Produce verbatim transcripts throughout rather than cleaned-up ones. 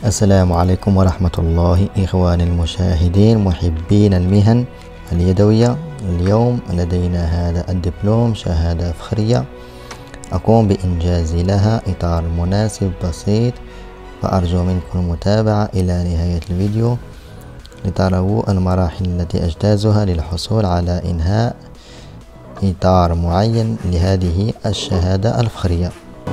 السلام عليكم ورحمة الله إخواني المشاهدين محبين المهن اليدوية. اليوم لدينا هذا الدبلوم شهادة فخرية أقوم بإنجاز لها إطار مناسب بسيط، فأرجو منكم المتابعة إلى نهاية الفيديو لتروا المراحل التي أجتازها للحصول على إنهاء إطار معين لهذه الشهادة الفخرية.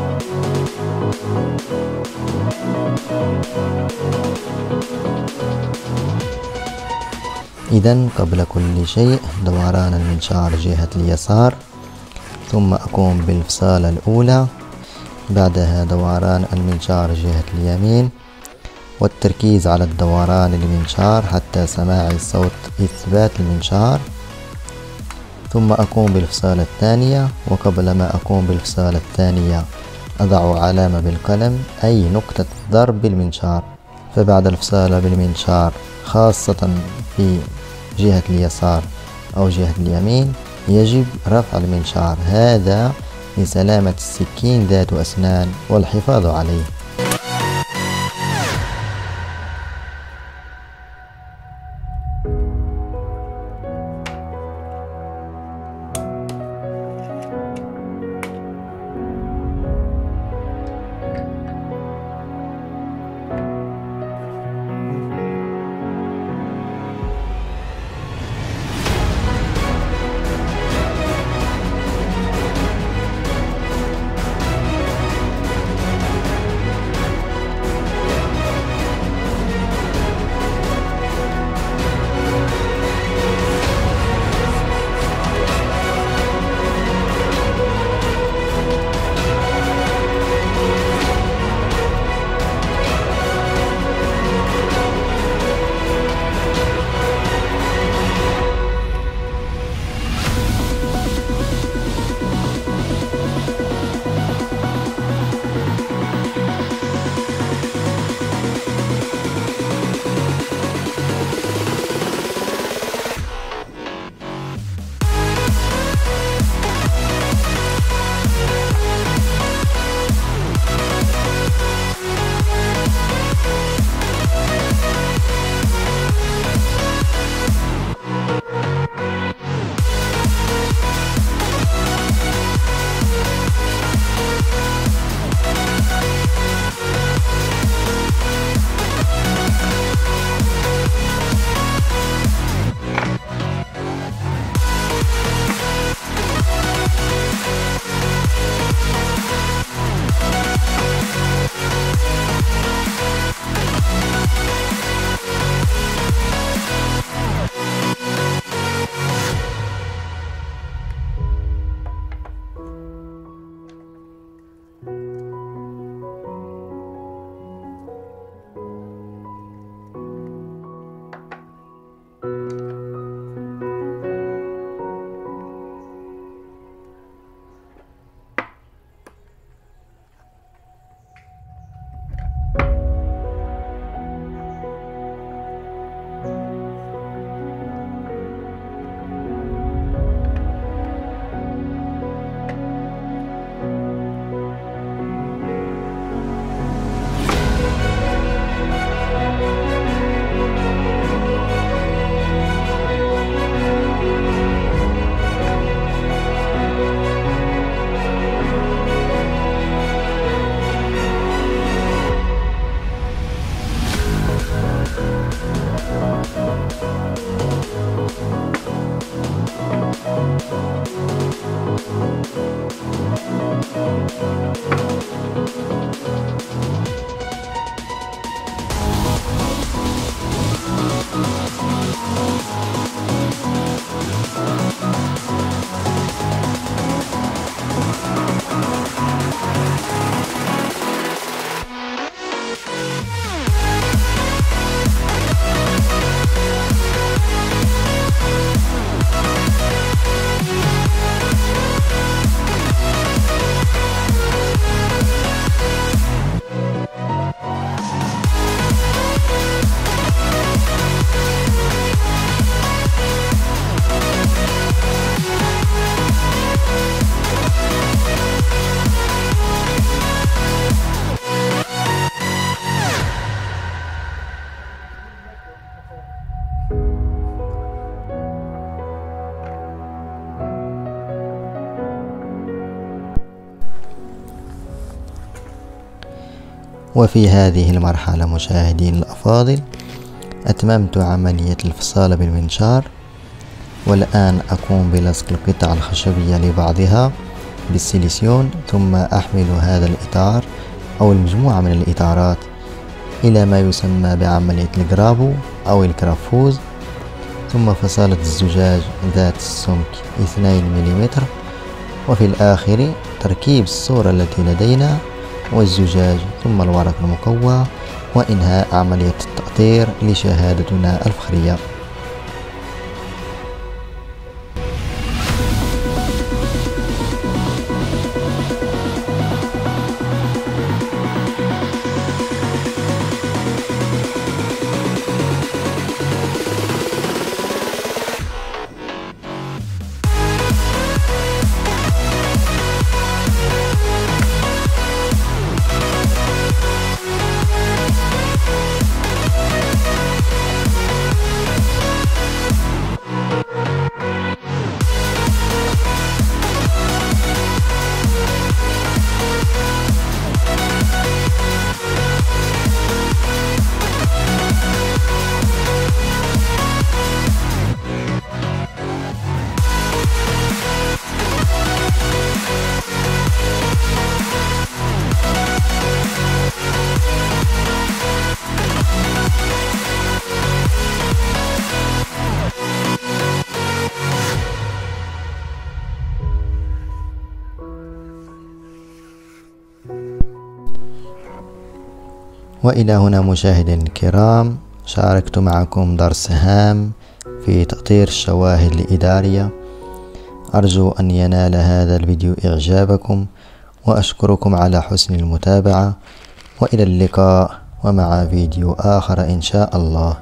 إذن قبل كل شيء دوران المنشار جهة اليسار، ثم أقوم بالفصالة الأولى، بعدها دوران المنشار جهة اليمين، والتركيز على الدوران المنشار حتى سماع صوت إثبات المنشار، ثم أقوم بالفصالة الثانية. وقبل ما أقوم بالفصالة الثانية أضع علامة بالقلم أي نقطة ضرب بالمنشار، فبعد الفصالة بالمنشار خاصة في جهة اليسار أو جهة اليمين يجب رفع المنشار، هذا لسلامة السكين ذات أسنان والحفاظ عليه. وفي هذه المرحلة مشاهدين الأفاضل أتممت عملية الفصال بالمنشار، والآن أقوم بلصق القطع الخشبية لبعضها بالسيليسيون، ثم أحمل هذا الإطار أو المجموعة من الإطارات إلى ما يسمى بعملية الجرافو أو الكرافوز، ثم فصالة الزجاج ذات السمك اثنين ملم، وفي الآخر تركيب الصورة التي لدينا والزجاج ثم الورق المقوى، وإنهاء عملية التأطير لشهادتنا الفخرية. وإلى هنا مشاهدينا الكرام شاركت معكم درس هام في تأطير الشواهد الإدارية. أرجو أن ينال هذا الفيديو إعجابكم، وأشكركم على حسن المتابعة، وإلى اللقاء ومع فيديو آخر إن شاء الله.